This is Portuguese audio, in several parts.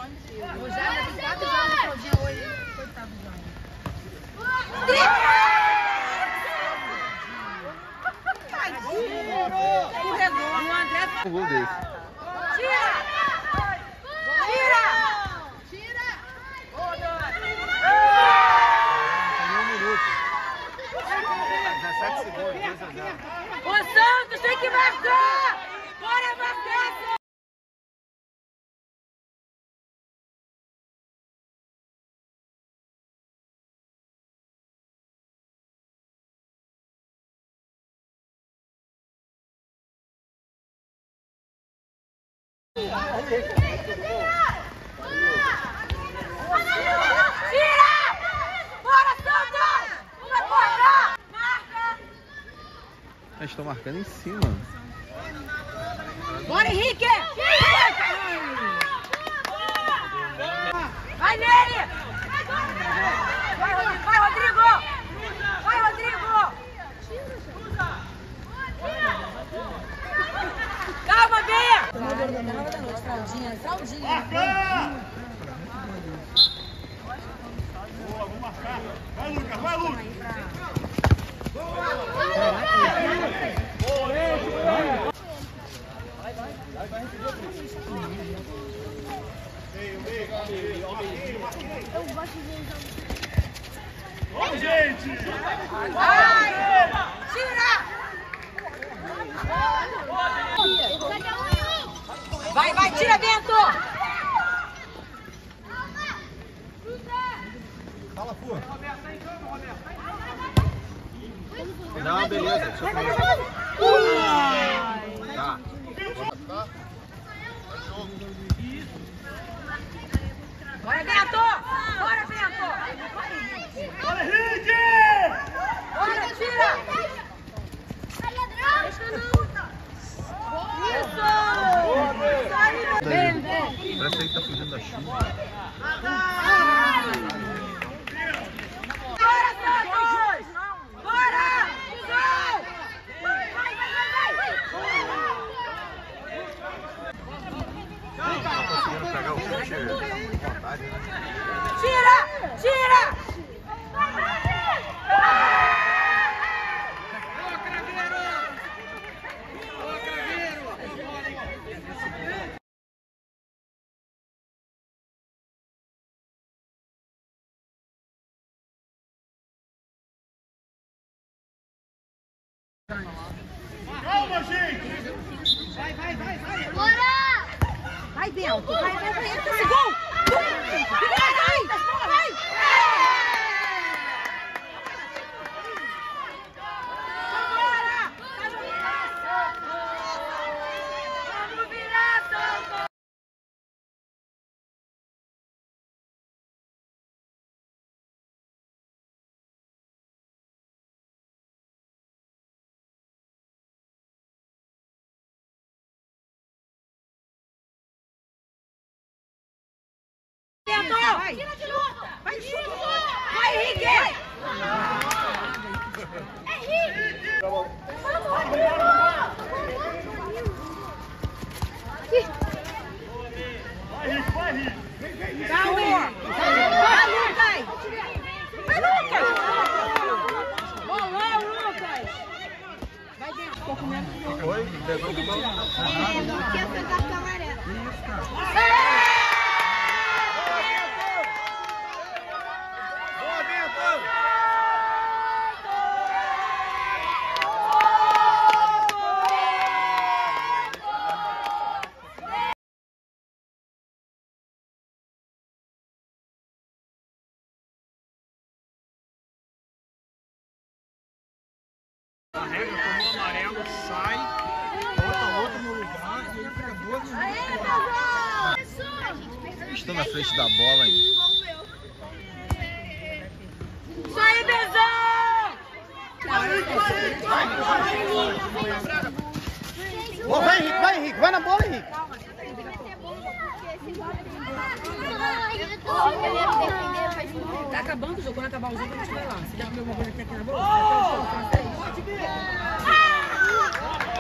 O Jair tem 4 jogos no Claudinha hoje. Coitado do Jair. Um gol desse. Tira! Tira! Tira! Um minuto. 17 segundos, 2-0. O Santos tem que marcar! Bora marcar! Tira! Bora, Santos! Vai cortar! Marca! Eles estão marcando em cima. Bora, Henrique! Vai nele! Vai, Rodrigo! Vai, Rodrigo! Calma, Bia! Fraldinha, fraldinha. Boa, vamos marcar. Vai, Lucas, vai, Lucas. Vamos, gente! Vai! Tira! Vai, tira, Bento! Fala, Fu. Não, beleza. Deixa eu comer. Tá. Bora, Bento! Bora, Bento! Bora, Henrique! Bora, tira! Isso! Parece que ele tá fugindo da chuva. Bora, Santos! Bora! Gol! Vai! Tá conseguindo pegar o chute com vontade, né? Tira! Tira! Calma, gente! Bora! Vai, Bento! Vai! Esse gol! Vai! Vamos virar, Santos! Vai! Tira de luta! Vai, chuta! Vai, Henrique! Henrique! Vamos, Rodrigo! Vai, Henrique, vai, Henrique! Calma! Vai, Lucas! Vai, Lucas! Bolão, Lucas! Vai dentro, tô comendo. Oi? Pegou o gol? Tinha que pegar a amarela. Carrega, tomou amarelo, sai, bota outro no lugar e ele acabou de... Estão na frente da bola aí. Isso aí, Bezão! Vai, Henrique, vai na bola, Henrique. Tá acabando o jogo, quando acabar o jogo a gente vai lá. Você quer comer alguma coisa aqui na boca?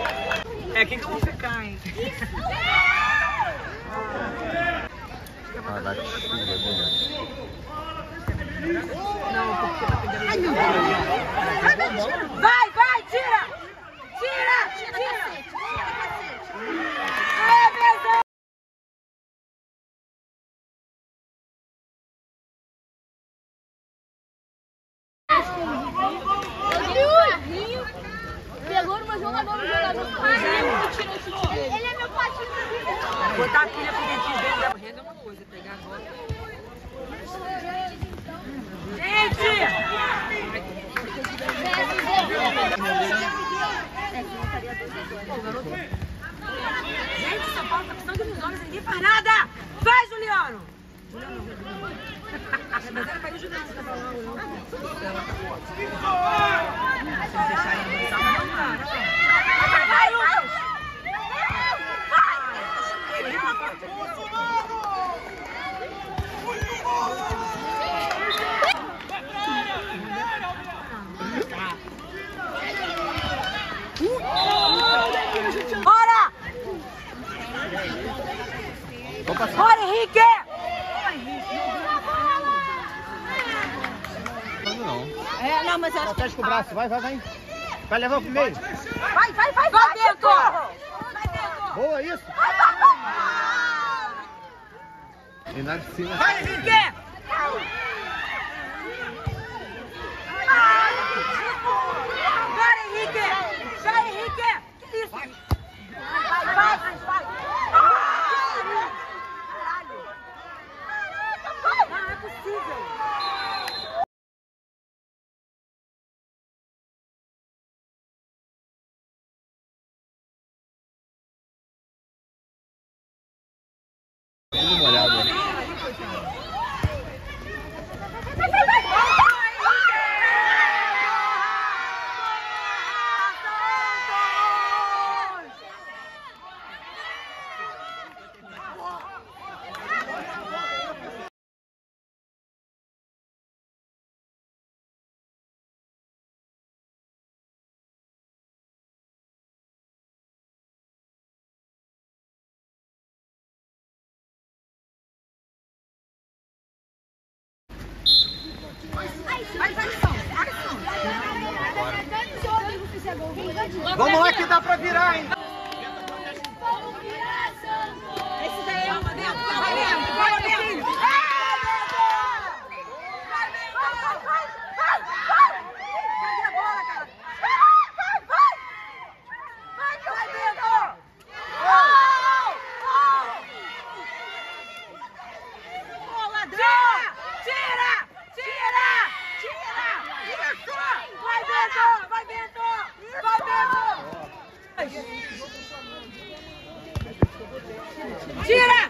É aqui que eu vou ficar, hein? Caraca, que chuva, né? Não, porque tá pegando. Ai, meu Deus! Vai, vai, tira! Tira! Tira! Aê, Bezão! Pegou no meu jogador, no jogador. E tirou o chute dele. Ele é meu patinho. Botar a pilha pro dentinho dele da renda é uma coisa, pegar agora. Gente! Gente, São Paulo tá precisando de uns homens, ninguém faz nada! Vai, Juliano! Mas era pra ir ajudar esse casal logo, não? Se eles deixarem avançar, mas não para. Vai, Lucas! Bora! Bora, Henrique! É, não, mas eu acho que... Fecha com o braço, vai, vai, vai. Vai levar o primeiro. Vai, vai, vai, vai, Bento! Boa, isso. E na de cima. Vai, Henrique! Bora, Henrique! Vai, Henrique! Que isso? Vai, vai, vai, vai! Caralho! Não é possível! Tudo molhado, né? Vamos lá que dá pra virar, hein? Esse daí é uma dentro! Vai dentro! Vai dentro! Tira!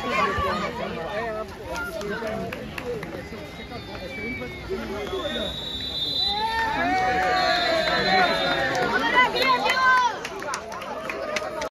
Tira!